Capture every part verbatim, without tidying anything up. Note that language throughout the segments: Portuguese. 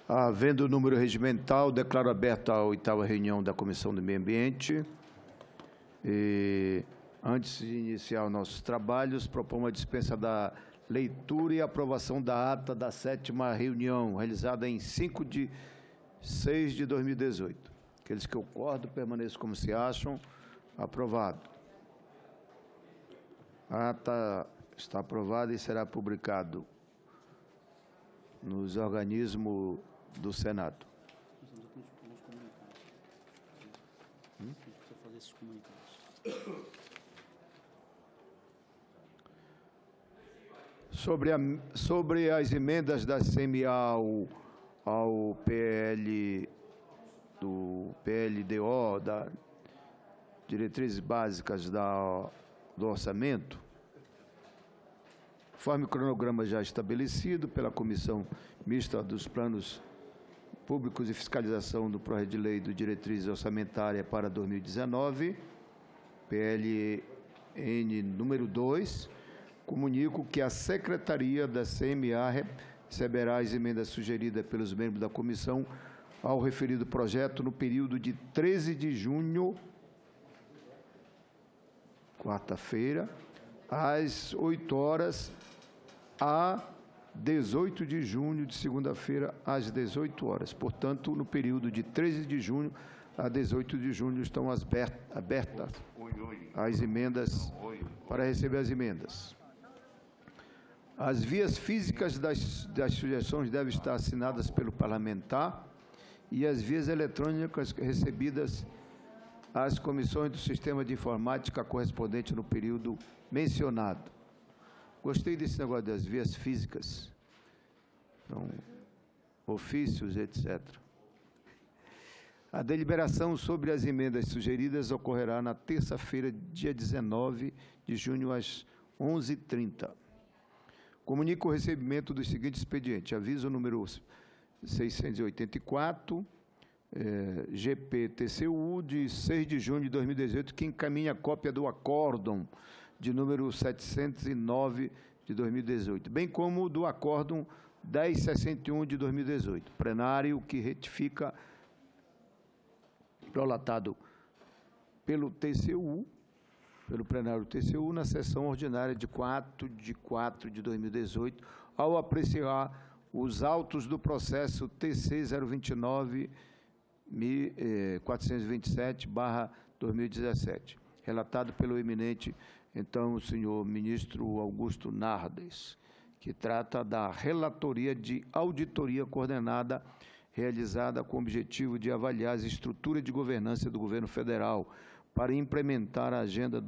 Havendo número regimental, declaro aberta a oitava reunião da Comissão do Meio Ambiente. E, antes de iniciar nossos trabalhos, proponho a dispensa da leitura e aprovação da ata da sétima reunião, realizada em cinco de seis de dois mil e dezoito. Aqueles que concordam, permaneçam como se acham. Aprovado. A ata está aprovada e será publicado nos organismos do Senado. Hum? Sobre, a, sobre as emendas da C M A ao, ao P L, do P L D O, da Diretrizes Básicas da, do Orçamento, conforme o cronograma já estabelecido pela Comissão Mista dos Planos Públicos e Fiscalização do Projeto de Lei do Diretriz Orçamentária para dois mil e dezenove, P L N número dois, comunico que a Secretaria da C M A receberá as emendas sugeridas pelos membros da comissão ao referido projeto no período de treze de junho, quarta-feira, às oito horas, a dezoito de junho, de segunda-feira, às dezoito horas. Portanto, no período de treze de junho a dezoito de junho estão abertas as emendas, para receber as emendas. As vias físicas das, das sugestões devem estar assinadas pelo parlamentar e as vias eletrônicas recebidas às comissões do Sistema de Informática correspondente no período mencionado. Gostei desse negócio das vias físicas, então, ofícios, etcétera. A deliberação sobre as emendas sugeridas ocorrerá na terça-feira, dia dezenove de junho, às onze e trinta. Comunico o recebimento do seguinte expediente. Aviso número seiscentos e oitenta e quatro, é, G P T C U, de seis de junho de dois mil e dezoito, que encaminha cópia do acórdão de número setecentos e nove de dois mil e dezoito, bem como do acórdão dez mil sessenta e um de dois mil e dezoito, plenário que retifica, prolatado pelo T C U, pelo plenário do T C U, na sessão ordinária de quatro de quatro de dois mil e dezoito, ao apreciar os autos do processo T C zero vinte e nove quatrocentos e vinte e sete barra dois mil e dezessete, relatado pelo eminente, então, o senhor ministro Augusto Nardes, que trata da relatoria de auditoria coordenada realizada com o objetivo de avaliar as estruturas de governança do governo federal para implementar a Agenda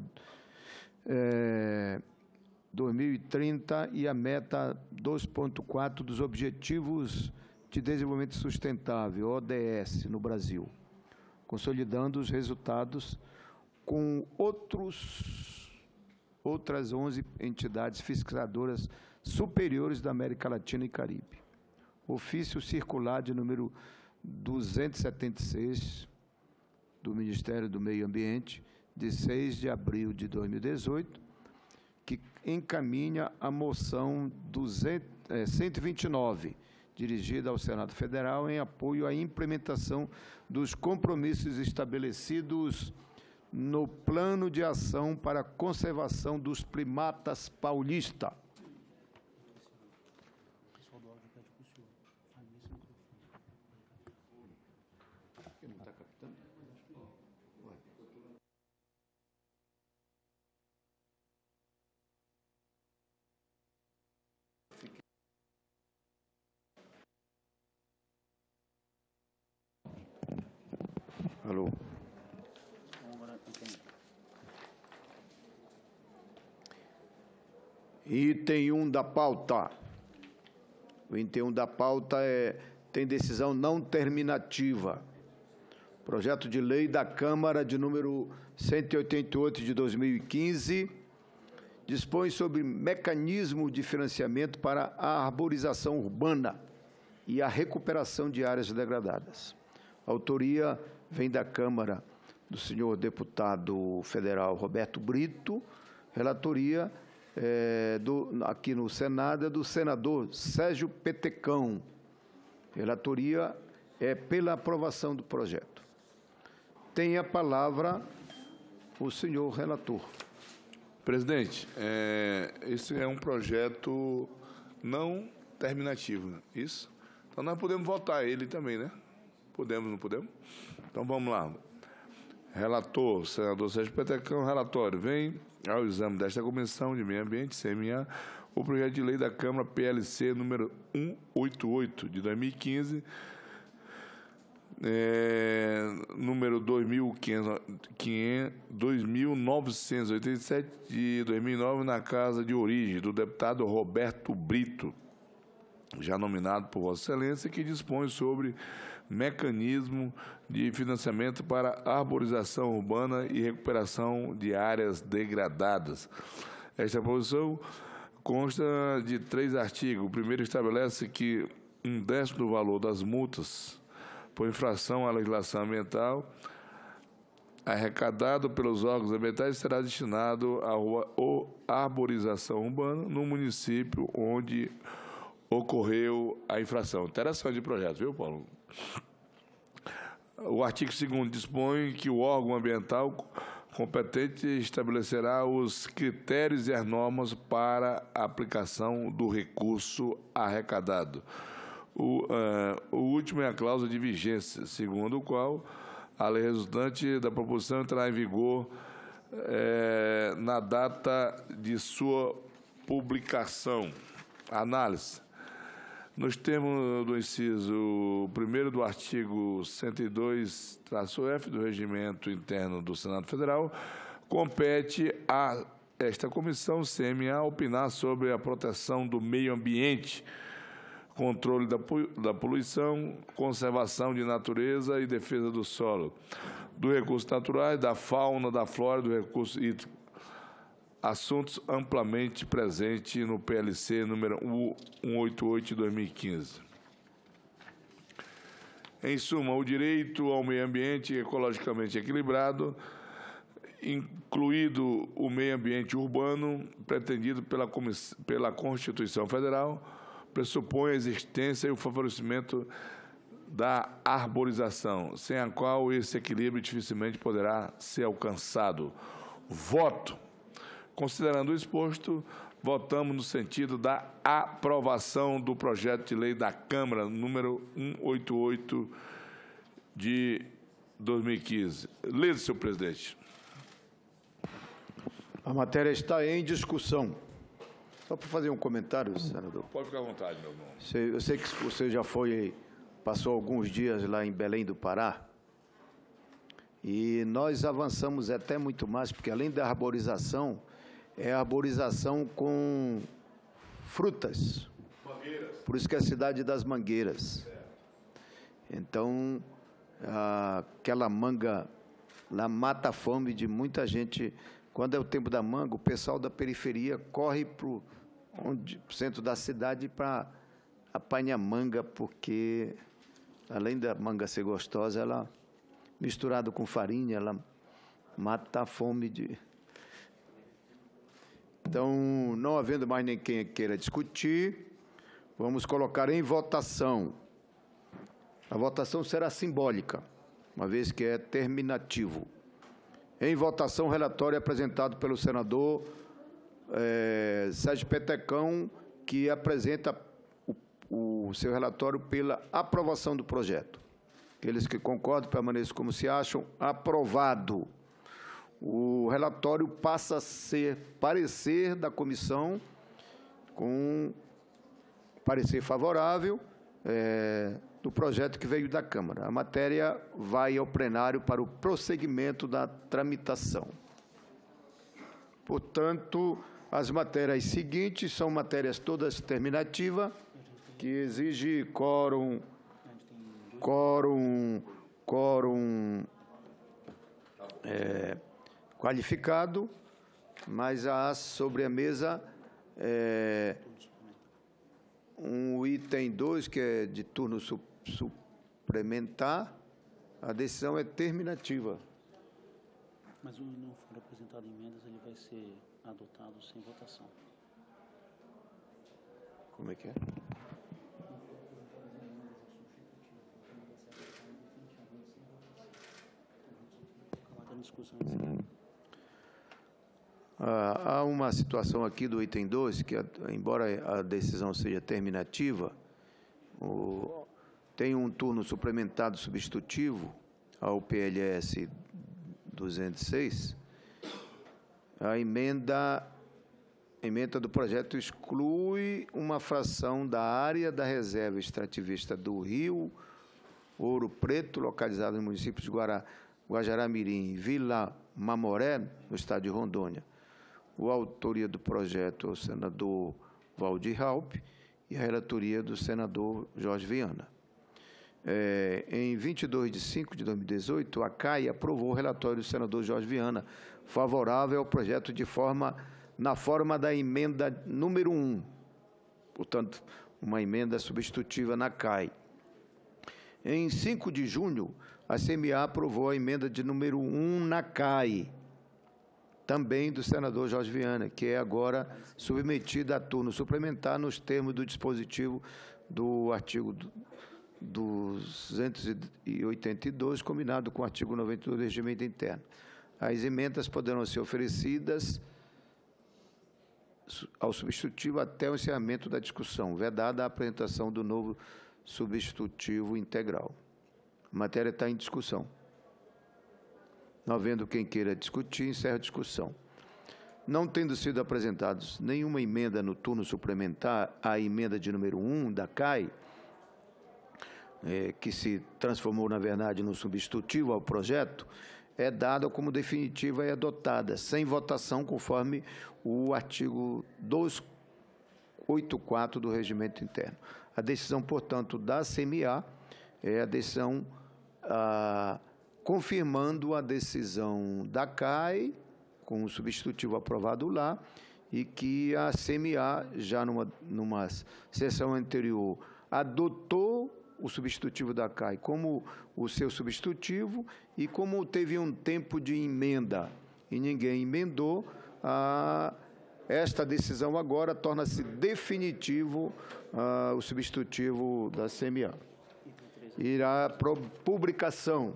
é, dois mil e trinta e a meta dois ponto quatro dos Objetivos de Desenvolvimento Sustentável, O D S, no Brasil, consolidando os resultados com outros, outras onze entidades fiscalizadoras superiores da América Latina e Caribe. Ofício circular de número duzentos e setenta e seis do Ministério do Meio Ambiente, de seis de abril de dois mil e dezoito, que encaminha a moção cento e vinte e nove, dirigida ao Senado Federal, em apoio à implementação dos compromissos estabelecidos no Plano de Ação para a Conservação dos Primatas Paulista. Ele não está captando? Alô? Item um da pauta. O item um da pauta é, tem decisão não terminativa. Projeto de lei da Câmara de número cento e oitenta e oito de dois mil e quinze dispõe sobre mecanismo de financiamento para a arborização urbana e a recuperação de áreas degradadas. A autoria vem da Câmara do senhor deputado federal Roberto Brito, relatoria é, do, aqui no Senado é do senador Sérgio Petecão. Relatoria é pela aprovação do projeto. Tem a palavra o senhor relator. Presidente, é, esse é um projeto não terminativo, isso? Então, nós podemos votar ele também, né? Podemos, não podemos? Então, vamos lá. Relator, senador Sérgio Petecão, relatório. Vem ao exame desta Comissão de Meio Ambiente, C M A, o projeto de lei da Câmara P L C número cento e oitenta e oito, de dois mil e quinze, é, número dois mil novecentos e oitenta e sete, de dois mil e nove, na casa de origem do deputado Roberto Brito, já nominado por Vossa Excelência, que dispõe sobre mecanismo de financiamento para arborização urbana e recuperação de áreas degradadas. Esta proposição consta de três artigos. O primeiro estabelece que um décimo do valor das multas por infração à legislação ambiental arrecadado pelos órgãos ambientais será destinado à arborização urbana no município onde ocorreu a infração. Interessante o projeto, viu, Paulo? O artigo segundo dispõe que o órgão ambiental competente estabelecerá os critérios e as normas para a aplicação do recurso arrecadado. O, uh, o último é a cláusula de vigência, segundo o qual a lei resultante da proposição entrará em vigor eh, na data de sua publicação. Análise. Nos termos do inciso primeiro do artigo cento e dois traço F do Regimento Interno do Senado Federal, compete a esta comissão, C M A, opinar sobre a proteção do meio ambiente, controle da, da poluição, conservação de natureza e defesa do solo, do recursos naturais, da fauna, da flora, do recurso hídrico. Assuntos amplamente presentes no P L C número cento e oitenta e oito de dois mil e quinze. Em suma, o direito ao meio ambiente ecologicamente equilibrado, incluído o meio ambiente urbano, pretendido pela, pela Constituição Federal, pressupõe a existência e o favorecimento da arborização, sem a qual esse equilíbrio dificilmente poderá ser alcançado. Voto. Considerando o exposto, votamos no sentido da aprovação do projeto de lei da Câmara número cento e oitenta e oito de dois mil e quinze. Lê, senhor presidente. A matéria está em discussão. Só para fazer um comentário, senador. Pode ficar à vontade, meu irmão. Eu sei que você já foi, passou alguns dias lá em Belém do Pará, e nós avançamos até muito mais, porque além da arborização, é arborização com frutas. Mangueiras. Por isso que é a cidade das mangueiras. Então, aquela manga lá mata a fome de muita gente. Quando é o tempo da manga, o pessoal da periferia corre para o centro da cidade para apanhar manga, porque, além da manga ser gostosa, ela, misturada com farinha, ela mata a fome de... Então, não havendo mais ninguém que queira discutir, vamos colocar em votação. A votação será simbólica, uma vez que é terminativo. Em votação, o relatório apresentado pelo senador eh, Sérgio Petecão, que apresenta o, o seu relatório pela aprovação do projeto. Aqueles que concordam, permaneçam como se acham. Aprovado. O relatório passa a ser parecer da comissão, com parecer favorável é, do projeto que veio da Câmara. A matéria vai ao plenário para o prosseguimento da tramitação. Portanto, as matérias seguintes são matérias todas terminativas, que exigem quórum, quórum, quórum é, qualificado, mas há sobre a mesa é, um item dois, que é de turno su, suplementar. A decisão é terminativa. Mas se não for apresentado emendas, ele vai ser adotado sem votação. Como é que é? em discussão. Ah, há uma situação aqui do item dois, que, embora a decisão seja terminativa, o, tem um turno suplementado substitutivo ao P L S duzentos e seis. A emenda, a emenda do projeto exclui uma fração da área da reserva extrativista do Rio Ouro Preto, localizada no município de Guará, Guajará-Mirim e Vila Mamoré, no estado de Rondônia. A autoria do projeto é o senador Valdir Raupp e a relatoria do senador Jorge Viana. É, em vinte e dois de cinco de dois mil e dezoito, a C A I aprovou o relatório do senador Jorge Viana, favorável ao projeto de forma, na forma da emenda número um, portanto, uma emenda substitutiva na C A I. Em cinco de junho, a C M A aprovou a emenda de número um na C A I, também do senador Jorge Viana, que é agora submetida a turno suplementar nos termos do dispositivo do artigo duzentos e oitenta e dois, combinado com o artigo noventa e dois do Regimento Interno. As emendas poderão ser oferecidas ao substitutivo até o encerramento da discussão, vedada a apresentação do novo substitutivo integral. A matéria está em discussão. Não havendo quem queira discutir, encerra a discussão. Não tendo sido apresentados nenhuma emenda no turno suplementar à emenda de número um da C A I, é, que se transformou, na verdade, no substitutivo ao projeto, é dada como definitiva e adotada, sem votação, conforme o artigo duzentos e oitenta e quatro do Regimento Interno. A decisão, portanto, da C M A é a decisão ah, confirmando a decisão da C A I, com o substitutivo aprovado lá, e que a C M A, já numa, numa sessão anterior, adotou o substitutivo da C A I como o seu substitutivo, e como teve um tempo de emenda e ninguém emendou, a, esta decisão agora torna-se definitivo a, o substitutivo da C M A. Irá para publicação.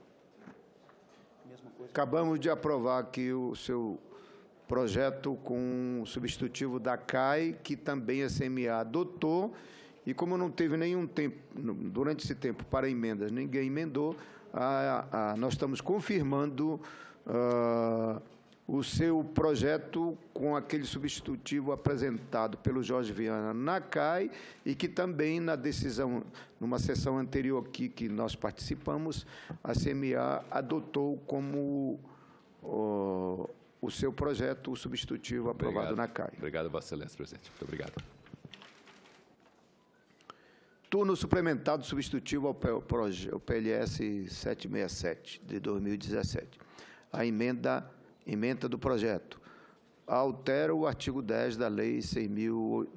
Acabamos de aprovar aqui o seu projeto com o substitutivo da C A I, que também a C M A adotou, e como não teve nenhum tempo, durante esse tempo, para emendas, ninguém emendou, a, a, nós estamos confirmando uh, o seu projeto com aquele substitutivo apresentado pelo Jorge Viana na C A I, e que também na decisão, numa sessão anterior aqui que nós participamos, a C M A adotou como uh, o seu projeto, o substitutivo aprovado obrigado. na C A I. Obrigado, Vossa Excelência, presidente. Muito obrigado. Turno suplementado substitutivo ao P L S setecentos e sessenta e sete, de dois mil e dezessete. A emenda, emenda do projeto altera o artigo dez da Lei seis mil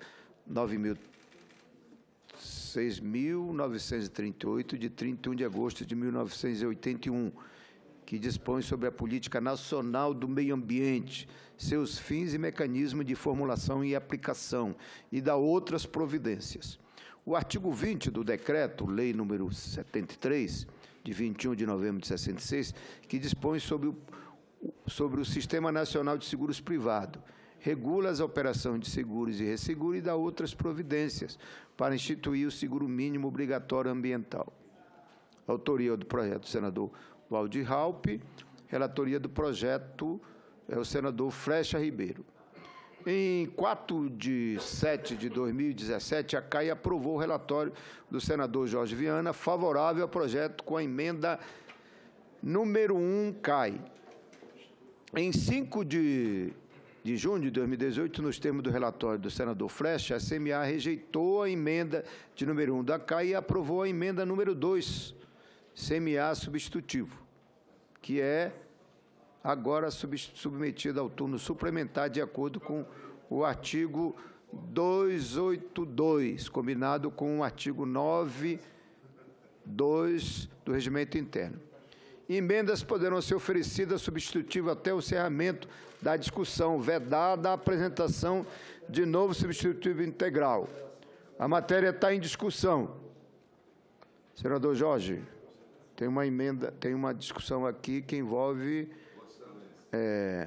novecentos e trinta e oito, de trinta e um de agosto de mil novecentos e oitenta e um, que dispõe sobre a Política Nacional do Meio Ambiente, seus fins e mecanismos de formulação e aplicação, e da outras providências. O artigo vinte do Decreto-Lei número setenta e três, de vinte e um de novembro de sessenta e seis, que dispõe sobre o, sobre o Sistema Nacional de Seguros Privado, regula as operações de seguros e resseguros e dá outras providências para instituir o seguro mínimo obrigatório ambiental. Autoria do projeto, o senador Valdir Raupp. Relatoria do projeto é o senador Frecha Ribeiro. Em quatro de setembro de dois mil e dezessete, a C A I aprovou o relatório do senador Jorge Viana, favorável ao projeto com a emenda número um C A I. Em cinco de junho de dois mil e dezoito, nos termos do relatório do senador Frecha, a C M A rejeitou a emenda de número um da C A I e aprovou a emenda número dois, C M A substitutivo, que é agora submetida ao turno suplementar de acordo com o artigo duzentos e oitenta e dois, combinado com o artigo noventa e dois do Regimento Interno. Emendas poderão ser oferecidas substitutivo até o encerramento da discussão, vedada a apresentação de novo substitutivo integral. A matéria está em discussão. Senador Jorge, tem uma emenda, tem uma discussão aqui que envolve é,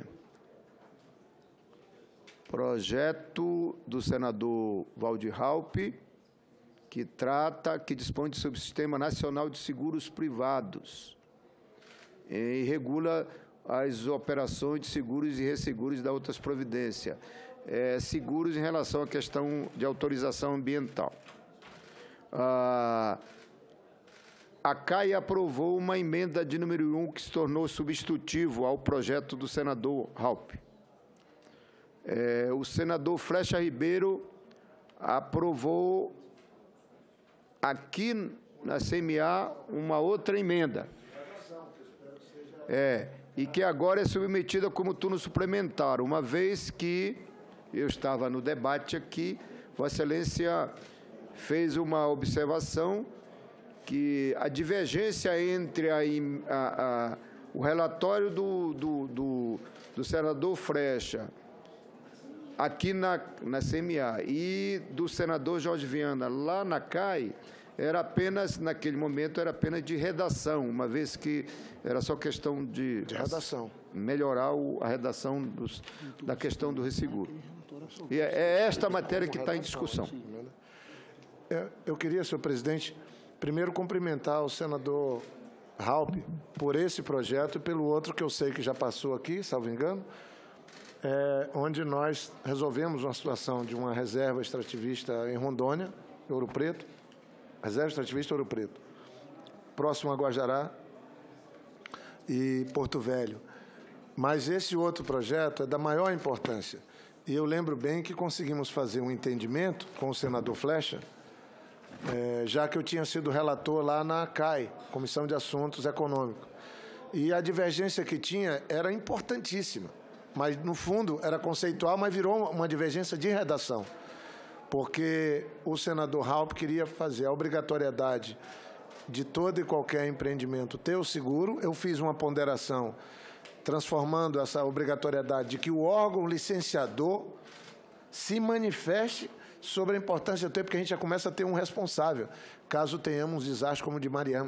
projeto do senador Waldir Raupp, que trata, que dispõe de Subsistema Nacional de Seguros Privados e regula as operações de seguros e resseguros e da outras providências, é, seguros em relação à questão de autorização ambiental. Ah, a C A I aprovou uma emenda de número um que se tornou substitutivo ao projeto do senador Raupp. É, o senador Flecha Ribeiro aprovou aqui na C M A uma outra emenda. É, e que agora é submetida como turno suplementar, uma vez que eu estava no debate aqui, Vossa Excelência fez uma observação que a divergência entre a, a, a, o relatório do, do, do, do senador Flecha aqui na, na C M A e do senador Jorge Viana lá na C A I, era apenas, naquele momento, era apenas de redação, uma vez que era só questão de, de redação. melhorar o, a redação dos, da questão do resseguro. E é, é esta matéria que está em discussão. Eu queria, senhor presidente, primeiro cumprimentar o senador Raupp por esse projeto e pelo outro que eu sei que já passou aqui, salvo engano, é, onde nós resolvemos uma situação de uma reserva extrativista em Rondônia, Ouro Preto, reserva extrativista Ouro Preto, próximo a Guajará e Porto Velho. Mas esse outro projeto é da maior importância. E eu lembro bem que conseguimos fazer um entendimento com o senador Flecha, é, já que eu tinha sido relator lá na C A I, Comissão de Assuntos Econômicos. E a divergência que tinha era importantíssima, mas, no fundo, era conceitual, mas virou uma divergência de redação, porque o senador Raupp queria fazer a obrigatoriedade de todo e qualquer empreendimento ter o seguro. Eu fiz uma ponderação transformando essa obrigatoriedade de que o órgão licenciador se manifeste sobre a importância do ter, porque a gente já começa a ter um responsável, caso tenhamos um desastre como o de Mariana.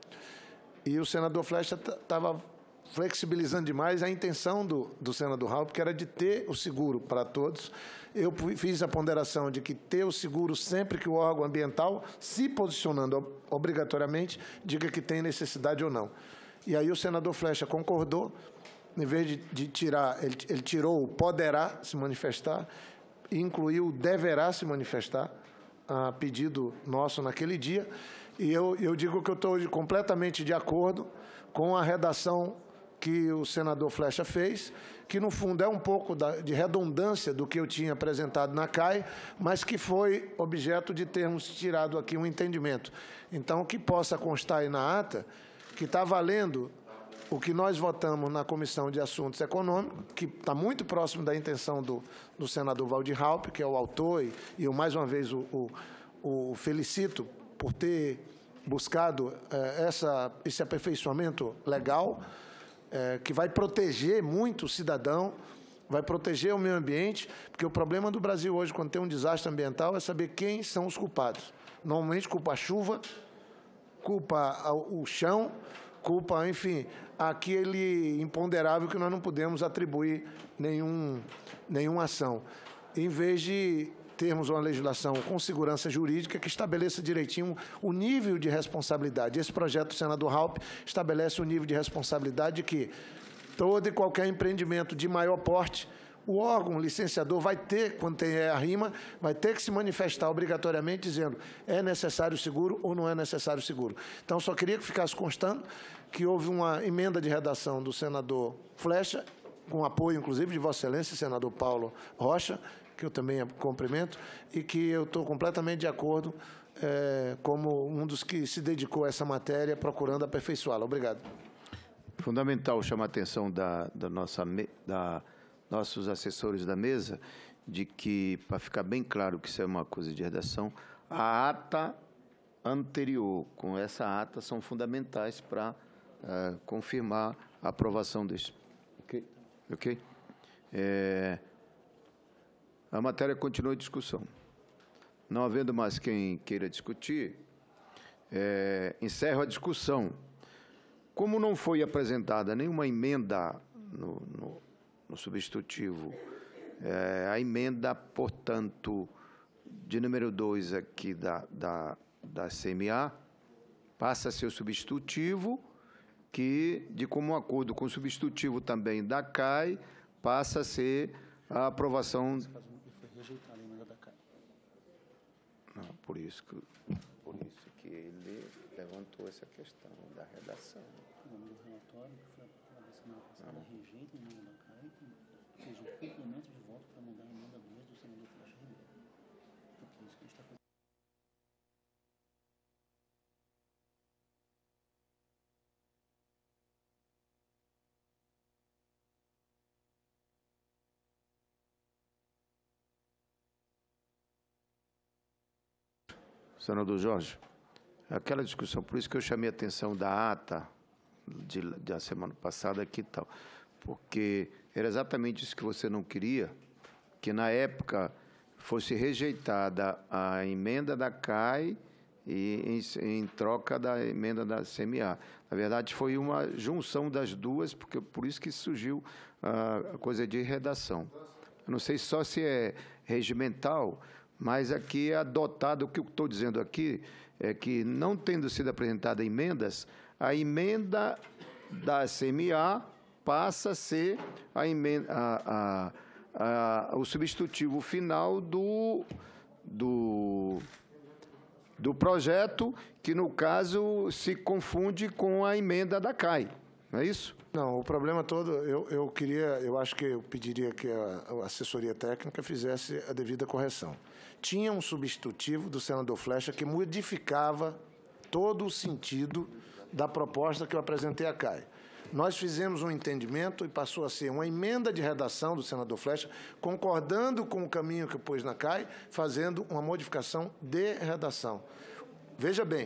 E o senador Flecha estava flexibilizando demais a intenção do, do senador Raupp, que era de ter o seguro para todos. Eu fiz a ponderação de que ter o seguro sempre que o órgão ambiental, se posicionando obrigatoriamente, diga que tem necessidade ou não. E aí o senador Flecha concordou, em vez de, de tirar, ele, ele tirou o poderá se manifestar e incluiu o deverá se manifestar, a pedido nosso naquele dia. E eu, eu digo que eu estou completamente de acordo com a redação que o senador Flecha fez, que, no fundo, é um pouco da, de redundância do que eu tinha apresentado na C A I, mas que foi objeto de termos tirado aqui um entendimento. Então, que possa constar aí na ata que está valendo o que nós votamos na Comissão de Assuntos Econômicos, que está muito próximo da intenção do, do senador Waldir Raupp, que é o autor, e, e eu, mais uma vez, o, o, o felicito por ter buscado eh, essa, esse aperfeiçoamento legal, É, que vai proteger muito o cidadão, vai proteger o meio ambiente, porque o problema do Brasil hoje, quando tem um desastre ambiental, é saber quem são os culpados. Normalmente, culpa a chuva, culpa o chão, culpa, enfim, aquele imponderável que nós não podemos atribuir nenhum, nenhuma ação. Em vez de termos uma legislação com segurança jurídica que estabeleça direitinho o nível de responsabilidade. Esse projeto do senador Raupp estabelece o nível de responsabilidade de que todo e qualquer empreendimento de maior porte, o órgão licenciador vai ter, quando tem a rima, vai ter que se manifestar obrigatoriamente dizendo é necessário seguro ou não é necessário seguro. Então, só queria que ficasse constando que houve uma emenda de redação do senador Flecha, com apoio, inclusive, de Vossa Excelência, senador Paulo Rocha, que eu também cumprimento, e que eu estou completamente de acordo é, como um dos que se dedicou a essa matéria, procurando aperfeiçoá-la. Obrigado. Fundamental chamar a atenção da, da nossa, da nossos assessores da mesa, de que, para ficar bem claro que isso é uma coisa de redação, a ata anterior com essa ata são fundamentais para uh, confirmar a aprovação deste. Ok? Ok? É... A matéria continua em discussão. Não havendo mais quem queira discutir, é, encerro a discussão. como não foi apresentada nenhuma emenda no, no, no substitutivo, é, a emenda, portanto, de número dois aqui da, da, da C M A, passa a ser o substitutivo, que, de comum acordo com o substitutivo também da C A I, passa a ser a aprovação... Nesse caso, foi rejeitada a emenda da C A I. Não, por isso que, por isso que ele levantou essa questão da redação. O nome do relatório, que foi aprovado na semana passada, rejeita a emenda da C A I e fez o complemento de voto para mudar a emenda dois do senador Flecha Ribeiro. Então, por isso que a gente está fazendo. Senador Jorge, aquela discussão, por isso que eu chamei a atenção da ata de, da semana passada aqui e tal, porque era exatamente isso que você não queria, que na época fosse rejeitada a emenda da C A I e em, em troca da emenda da C M A. Na verdade, foi uma junção das duas, porque por isso que surgiu a coisa de redação. Eu não sei só se é regimental, mas aqui é adotado, o que eu estou dizendo aqui é que, não tendo sido apresentada emendas, a emenda da C M A passa a ser a emenda, a, a, a, o substitutivo final do, do, do projeto, que, no caso, se confunde com a emenda da C A I. Não é isso? Não, o problema todo, eu, eu queria, eu acho que eu pediria que a, a assessoria técnica fizesse a devida correção. Tinha um substitutivo do senador Flecha que modificava todo o sentido da proposta que eu apresentei à C A I. Nós fizemos um entendimento e passou a ser uma emenda de redação do senador Flecha, concordando com o caminho que eu pus na C A I, fazendo uma modificação de redação. Veja bem,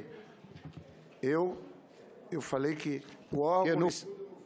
eu, eu falei que o órgão... Não...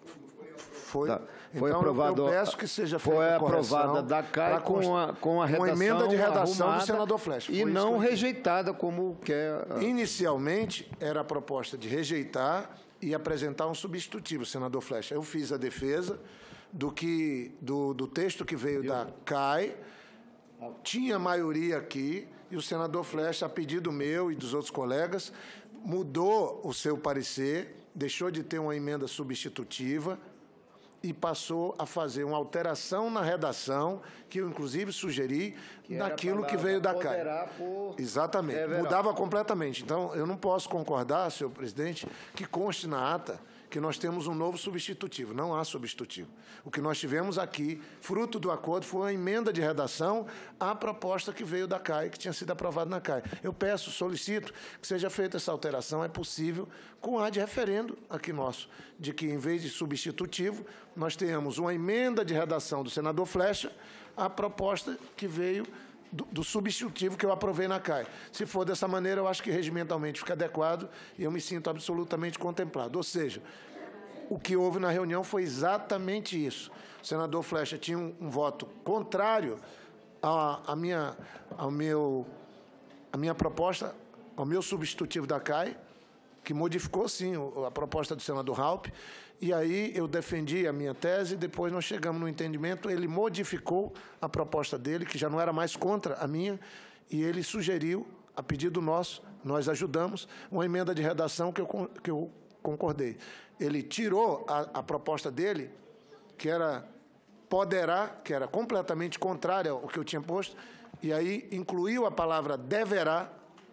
Foi, tá. Foi então, aprovado, eu peço que seja feita foi a aprovada da C A I com a, com a redação uma emenda de redação do senador Flecha. E não rejeitada, como quer... Inicialmente, era a proposta de rejeitar e apresentar um substitutivo, senador Flecha. Eu fiz a defesa do, que, do, do texto que veio da C A I, tinha maioria aqui, e o senador Flecha, a pedido meu e dos outros colegas, mudou o seu parecer, deixou de ter uma emenda substitutiva, e passou a fazer uma alteração na redação, que eu, inclusive, sugeri que naquilo que veio da C A I. Por... Exatamente. Reverar. Mudava completamente. Então, eu não posso concordar, senhor presidente, que conste na ata que nós temos um novo substitutivo. Não há substitutivo. O que nós tivemos aqui, fruto do acordo, foi uma emenda de redação à proposta que veio da C A I, que tinha sido aprovada na C A I. Eu peço, solicito que seja feita essa alteração. É possível, com a de referendo aqui nosso, de que, em vez de substitutivo, nós tenhamos uma emenda de redação do senador Flecha à proposta que veio Do, do substitutivo que eu aprovei na C A I. Se for dessa maneira, eu acho que regimentalmente fica adequado e eu me sinto absolutamente contemplado. Ou seja, o que houve na reunião foi exatamente isso. O senador Flecha tinha um, um voto contrário à, à minha, ao meu, à minha proposta, ao meu substitutivo da C A I, que modificou, sim, a proposta do senador Raup, e aí eu defendi a minha tese, depois nós chegamos no entendimento, ele modificou a proposta dele, que já não era mais contra a minha, e ele sugeriu, a pedido nosso, nós ajudamos, uma emenda de redação que eu, que eu concordei. Ele tirou a, a proposta dele, que era poderá, que era completamente contrária ao que eu tinha posto, e aí incluiu a palavra deverá,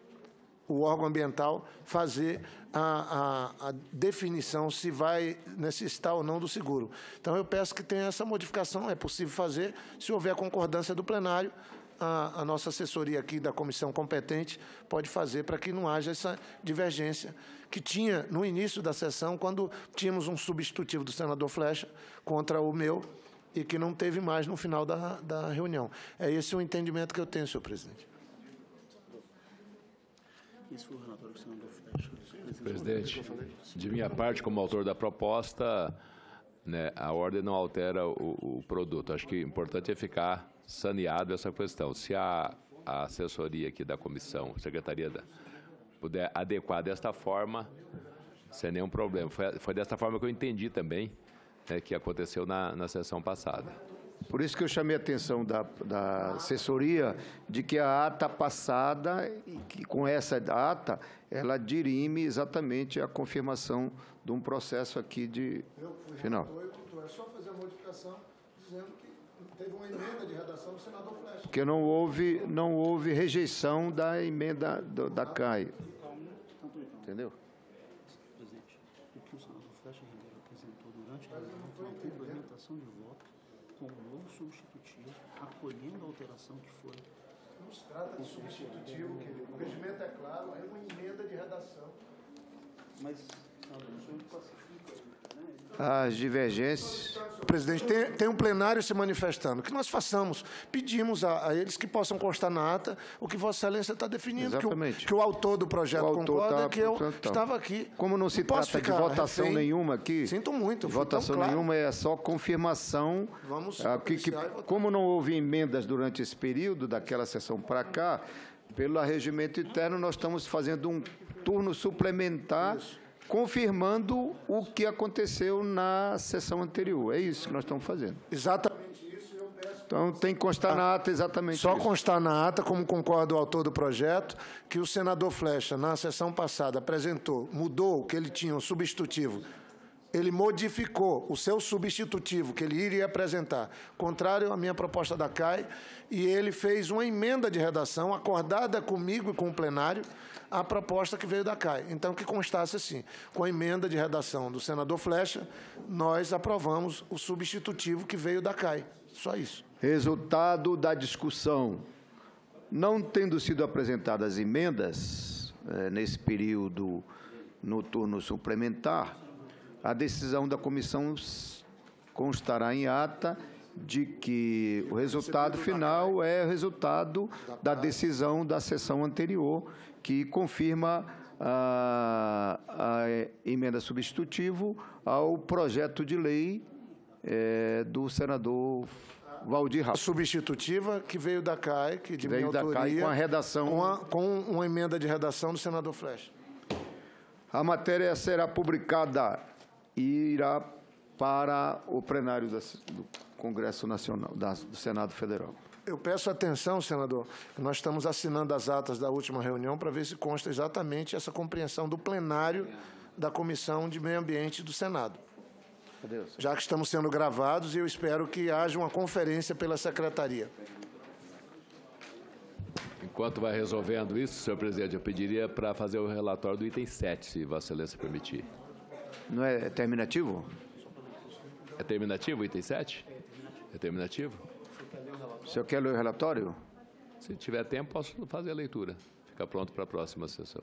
o órgão ambiental fazer a, a, a definição se vai necessitar ou não do seguro. Então, eu peço que tenha essa modificação, é possível fazer, se houver concordância do plenário, a, a nossa assessoria aqui da comissão competente pode fazer para que não haja essa divergência que tinha no início da sessão, quando tínhamos um substitutivo do senador Flecha contra o meu, e que não teve mais no final da, da reunião. É esse o entendimento que eu tenho, senhor presidente. Esse foi o relatório do senador Flecha. Presidente, de minha parte, como autor da proposta, né, a ordem não altera o, o produto. Acho que o importante é ficar saneado essa questão. Se a, a assessoria aqui da comissão, a secretaria, da, puder adequar desta forma, sem nenhum problema. Foi, foi dessa forma que eu entendi também, né, que aconteceu na, na sessão passada. Por isso que eu chamei a atenção da, da assessoria de que a ata passada, e que com essa ata, ela dirime exatamente a confirmação de um processo aqui de final. É só fazer a modificação dizendo que teve uma emenda de redação do senador Flecha. Porque não houve, não houve rejeição da emenda do, da C A I. Entendeu? Presidente, o que o senador Flecha Ribeiro apresentou durante a reunião foi uma complementação de voto com um novo substitutivo, acolhendo a alteração que foi. Não se trata de substitutivo, querido. O regimento é claro, é uma emenda de redação. Mas, senador, o senhor classifica, né? As divergências. Presidente, tem, tem um plenário se manifestando. Que nós façamos, pedimos a, a eles que possam constar na ata o que Vossa Excelência está definindo. Exatamente. Que o, que o autor do projeto O autor concorda tá, que eu portanto, estava aqui. Como não se posso trata de ficar votação refém. nenhuma aqui. Sinto muito. fui tão Votação claro. nenhuma, é só confirmação. Vamos ah, que, que, apreciar e votar. como não houve emendas durante esse período, daquela sessão para cá, pelo regimento interno, nós estamos fazendo um turno suplementar, Isso. confirmando o que aconteceu na sessão anterior. É isso que nós estamos fazendo. Exatamente isso. Eu peço Então, tem que constar na ata exatamente Só isso. constar na ata, como concorda o autor do projeto, que o senador Flecha, na sessão passada, apresentou, mudou o que ele tinha, um substitutivo. Ele modificou o seu substitutivo, que ele iria apresentar, contrário à minha proposta da C A I, e ele fez uma emenda de redação, acordada comigo e com o plenário, à proposta que veio da C A I. Então, que constasse assim, com a emenda de redação do senador Flecha, nós aprovamos o substitutivo que veio da C A I. Só isso. Resultado da discussão. Não tendo sido apresentadas emendas eh, nesse período no turno suplementar, a decisão da comissão constará em ata de que o resultado final é o resultado da decisão da sessão anterior, que confirma a, a emenda substitutivo ao projeto de lei eh, do senador Valdir A Raupp. substitutiva que veio da C A I, que de Veio minha da C A I autoria, com a redação- com, a- com uma emenda de redação do senador Flecha. A matéria será publicada e irá para o plenário da- do Congresso Nacional, da- do Senado Federal. Eu peço atenção, senador, que nós estamos assinando as atas da última reunião para ver se consta exatamente essa compreensão do plenário da Comissão de Meio Ambiente do Senado. Já que estamos sendo gravados, e eu espero que haja uma conferência pela secretaria. Enquanto vai resolvendo isso, senhor presidente, eu pediria para fazer o relatório do item sete, se Vossa Excelência permitir. Não é terminativo? É terminativo o item sete? É terminativo? O senhor quer ler o relatório? Se tiver tempo, posso fazer a leitura. Fica pronto para a próxima sessão.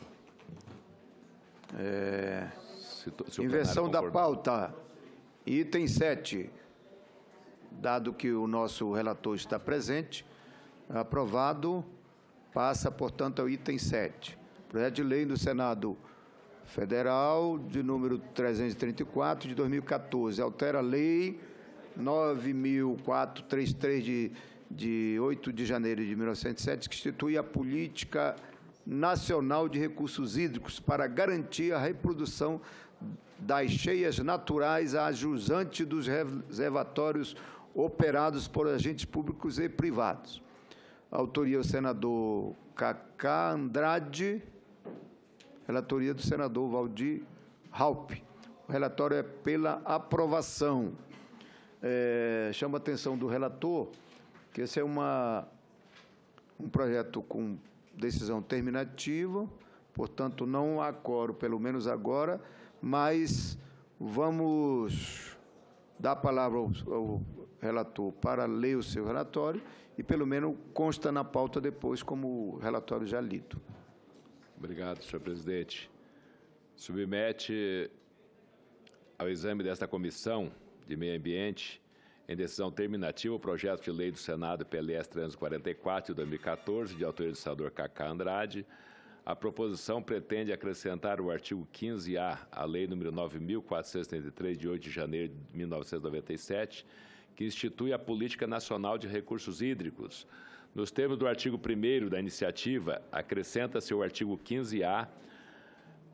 É, Se, to- se o inversão da plenário concordar. pauta. Item sete. Dado que o nosso relator está presente, aprovado, passa, portanto, ao item sete. Projeto de lei do Senado Federal, de número trezentos e trinta e quatro, de dois mil e quatorze, altera a lei nove mil quatrocentos e trinta e três, de, de oito de janeiro de mil novecentos e sete, que institui a Política Nacional de Recursos Hídricos para garantir a reprodução das cheias naturais a jusante dos reservatórios operados por agentes públicos e privados. Autoria do senador Cacá Andrade, relatoria do senador Valdir Raupp. O relatório é pela aprovação. É, chama a atenção do relator que esse é uma, um projeto com decisão terminativa, portanto, não há quórum, pelo menos agora, mas vamos dar a palavra ao, ao relator para ler o seu relatório e, pelo menos, consta na pauta depois como relatório já lido. Obrigado, senhor presidente. Submete ao exame desta comissão de meio ambiente, em decisão terminativa, o projeto de lei do Senado P L S trezentos e quarenta e quatro, de dois mil e quatorze, de autoria do senador Cacá Andrade. A proposição pretende acrescentar o artigo quinze A à lei número nove mil quatrocentos e setenta e três, de oito de janeiro de mil novecentos e noventa e sete, que institui a Política Nacional de Recursos Hídricos. Nos termos do artigo primeiro da iniciativa, acrescenta-se o artigo quinze A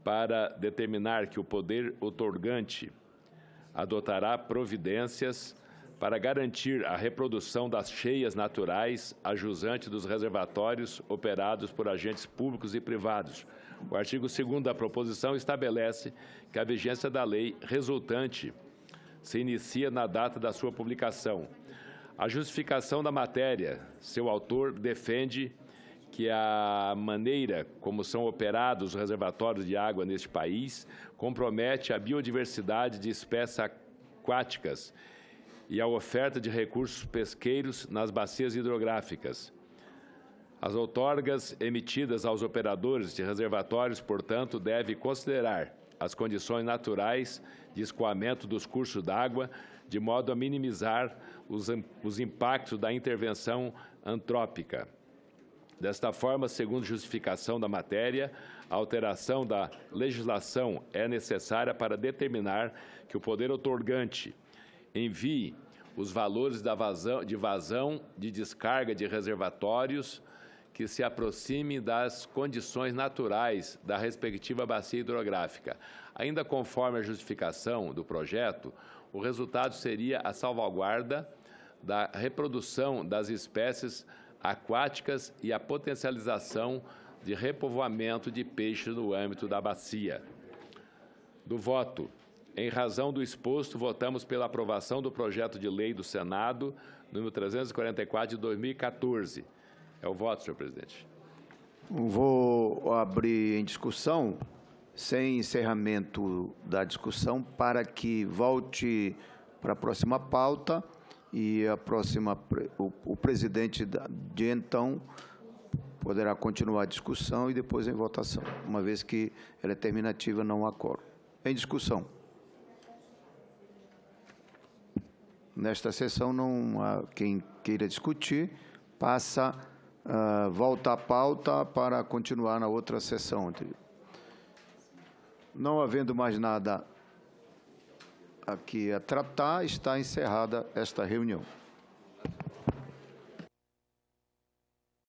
para determinar que o poder outorgante adotará providências para garantir a reprodução das cheias naturais a jusante dos reservatórios operados por agentes públicos e privados. O artigo segundo da proposição estabelece que a vigência da lei resultante se inicia na data da sua publicação. A justificação da matéria, seu autor defende que a maneira como são operados os reservatórios de água neste país compromete a biodiversidade de espécies aquáticas e a oferta de recursos pesqueiros nas bacias hidrográficas. As outorgas emitidas aos operadores de reservatórios, portanto, devem considerar as condições naturais de escoamento dos cursos d'água, de modo a minimizar os, os impactos da intervenção antrópica. Desta forma, segundo justificação da matéria, a alteração da legislação é necessária para determinar que o poder outorgante envie os valores da vazão, de vazão de descarga de reservatórios que se aproxime das condições naturais da respectiva bacia hidrográfica. Ainda conforme a justificação do projeto, o resultado seria a salvaguarda da reprodução das espécies aquáticas e a potencialização de repovoamento de peixes no âmbito da bacia. Do voto. Em razão do exposto, votamos pela aprovação do projeto de lei do Senado, número trezentos e quarenta e quatro, de dois mil e quatorze. É o voto, senhor presidente. Vou abrir em discussão, sem encerramento da discussão, para que volte para a próxima pauta e a próxima, o, o presidente de então poderá continuar a discussão e depois em votação, uma vez que ela é terminativa, não há quórum. Em discussão. Nesta sessão, não há quem queira discutir, passa, uh, volta à pauta para continuar na outra sessão. Não havendo mais nada aqui a tratar, está encerrada esta reunião.